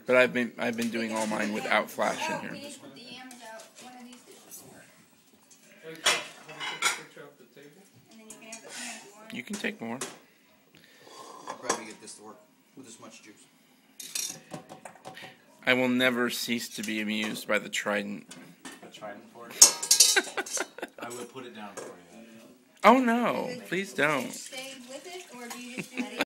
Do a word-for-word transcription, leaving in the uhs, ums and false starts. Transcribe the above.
But I've been I've been doing all mine without flash in here. You can take more. I'll probably get this to work with this much juice. I will never cease to be amused by the Trident. The Trident for it? I will put it down for you. Oh no, please don't. Stay with it, or do you just do